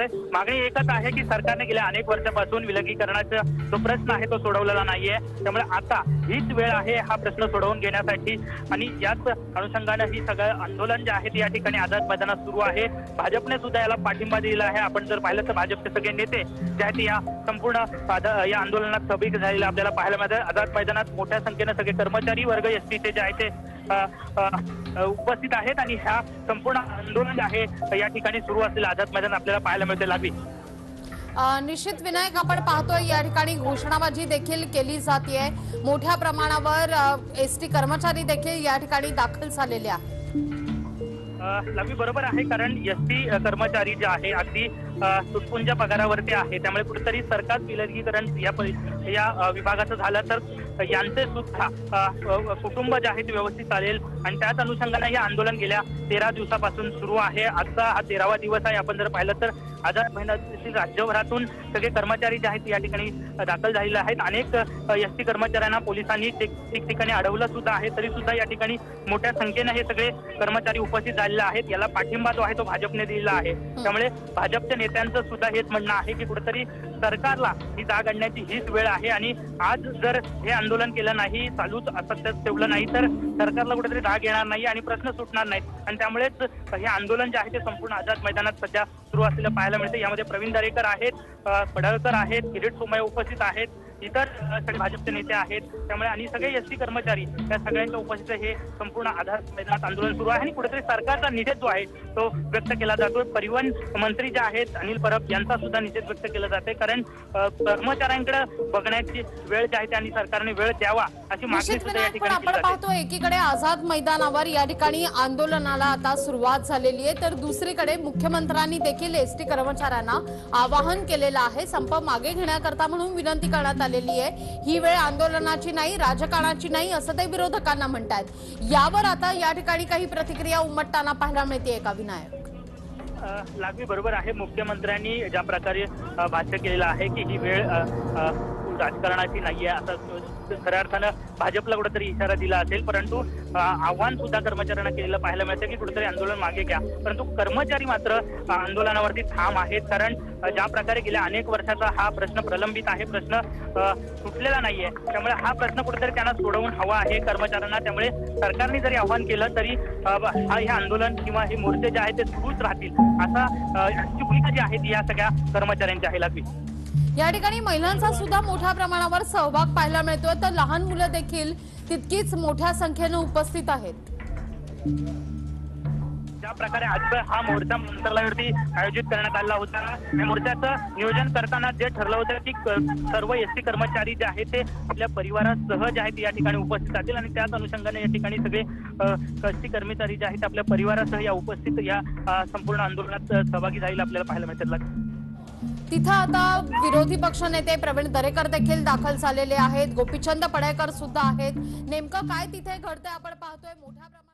मागणी एकच आहे की सरकारने गेल्या अनेक वर्षापासून विलगीकरणाचा जो प्रश्न आहे तो सोडवलेला नाहीये। त्यामुळे आता हीच वेळ आहे हा प्रश्न सोडवून घेण्यासाठी आणि याच अनुषंगाने ही सगळं आंदोलन जे आहे ते या ठिकाणी आझाद मैदानात सुरू आहे। भाजपने सुद्धा याला पाठिंबा दिला आहे। आपण जर पाहिलं तर भाजपचे सगळे नेते जे आहेत या संपूर्ण या आंदोलनात सहभागी झालेले आपल्याला पाहायला मिळतात। आझाद मैदानात मोठ्या संख्येने सगळे कर्मचारी वर्ग एसटीचे जे आहे ते उपस्थित आहेत आणि ह्या संपूर्ण आंदोलन आहे या ठिकाणी सुरू असलेलं आझाद मैदान आपल्याला पाहायला मिळते। लागली निश्चित विनायक, आपण पाहतोय या ठिकाणी घोषणाबाजी देखील केली जाते। मोठ्या प्रमाणावर एसटी कर्मचारी देखील या ठिकाणी दाखल झालेले आहेत। लवी बरोबर आहे, कारण एसटी कर्मचारी जे आहे अगदी तुटपुंज पगारावरती आहे। त्यामुळे कुठेतरी सरकार विलगीकरण या विभागाचं झालं तर यांचे सुद्धा कुटुंब जे आहे ते व्यवस्थित चालेल आणि त्याच अनुषंगाने हे आंदोलन गेल्या 13 दिवसापासून सुरू आहे। आजचा हा 13वा दिवस आहे। आपण जर पाहिलं तर आझाद मैदानातील राज्यभरातून सगळे कर्मचारी जे आहेत या ठिकाणी दाखल झालेले आहेत। अनेक एसटी कर्मचाऱ्यांना पोलिसांनी ठिकठिकाणी अडवलं सुद्धा आहे, तरी सुद्धा या ठिकाणी मोठ्या संख्येने हे सगळे कर्मचारी उपस्थित झालेले आहेत। याला पाठिंबा जो आहे तो भाजपने दिलेला आहे। त्यामुळे भाजपच्या नेत्यांचं सुद्धा हेच म्हणणं आहे की कुठेतरी सरकारला ही जाग आणण्याची हीच वेळ आहे आणि आज जर हे आंदोलन केलं नाही, चालूच असत्यात ठेवलं नाही तर सरकारला कुठेतरी जाग येणार नाही आणि प्रश्न सुटणार नाहीत आणि त्यामुळेच हे आंदोलन जे आहे ते संपूर्ण आझाद मैदानात सध्या सुरू असलेलं पाहायला मिळते। यामध्ये प्रवीण दरेकर आहेत, पडळकर आहेत, किरीट सोमय्या उपस्थित आहेत, इतर सगळे भाजपचे नेते आहेत। त्यामुळे आणि सगळे एसटी कर्मचारी या सगळ्यांच्या उपस्थित हे संपूर्ण आझाद मैदानात आंदोलन सुरू आहे आणि कुठेतरी सरकारचा निषेध जो आहे तो व्यक्त केला जातो। परिवहन मंत्री जे आहेत अनिल परब यांचा सुद्धा निषेध व्यक्त केला जाते, कारण कर्मचाऱ्यांकडे बघण्याची वेळ जी आहे त्यांनी सरकारने वेळ द्यावा अशी मागणी सुद्धा या ठिकाणी आपण पाहतो एकीकडे आझाद मैदानावर या ठिकाणी आंदोलनाला आता सुरुवात झालेली आहे, तर दुसरीकडे मुख्यमंत्र्यांनी देखील एसटी कर्मचाऱ्यांना आवाहन केलेलं आहे, संप मागे घेण्याकरता म्हणून विनंती करण्यात आलेली आहे। ही वेळ आंदोलनाची नाही, राजकारणाची नाही असं ते विरोधकांना म्हणतात। यावर आता या ठिकाणी काही प्रतिक्रिया उमटताना पाहायला मिळते का विनायक? लागवी बरोबर आहे, मुख्यमंत्र्यांनी ज्या प्रकारे भाष्य केलेलं आहे की ही वेळ राजकारणाची नाहीये असं खऱ्या अर्थानं भाजपला कुठेतरी इशारा दिला असेल, परंतु आव्हान सुद्धा कर्मचाऱ्यांना केलेलं पाहायला मिळतं की कुठेतरी आंदोलन मागे घ्या। परंतु कर्मचारी मात्र आंदोलनावरती ठाम आहेत, कारण ज्या प्रकारे गेल्या अनेक वर्षाचा हा प्रश्न प्रलंबित आहे, प्रश्न सुटलेला नाहीये। त्यामुळे हा प्रश्न कुठेतरी त्यांना सोडवून हवा आहे कर्मचाऱ्यांना। त्यामुळे सरकारने जरी आव्हान केलं तरी हे आंदोलन किंवा हे मोर्चे जे आहेत ते सुरूच राहतील असा भूमिका जी आहे ती या सगळ्या कर्मचाऱ्यांची आहे। लागली या ठिकाणी महिलांचा सुद्धा मोठ्या प्रमाणावर सहभाग पाहायला मिळतोय, तर लहान मुलं देखील तितकीच मोठ्या संख्येने उपस्थित आहेत। ज्या प्रकारे आज हा मोर्चा मंत्रालयावरती आयोजित करण्यात आला होता, या मोर्चाचं नियोजन करताना जे ठरलं होतं की सर्व एसटी कर्मचारी जे आहेत ते आपल्या परिवारासह जे आहेत या ठिकाणी उपस्थित राहतील आणि त्याच अनुषंगाने या ठिकाणी सगळे एसटी कर्मचारी जे आहेत आपल्या परिवारासह या उपस्थित या संपूर्ण आंदोलनात सहभागी झालेले आपल्याला पाहायला मिळतात। तिथं आता विरोधी पक्षनेते प्रवीण दरेकर देखील दाखल झालेले आहेत, गोपीचंद पडळकर सुद्धा आहेत। नेमकं काय तिथे घडतंय आपण पाहतोय मोठ्या प्रमाणात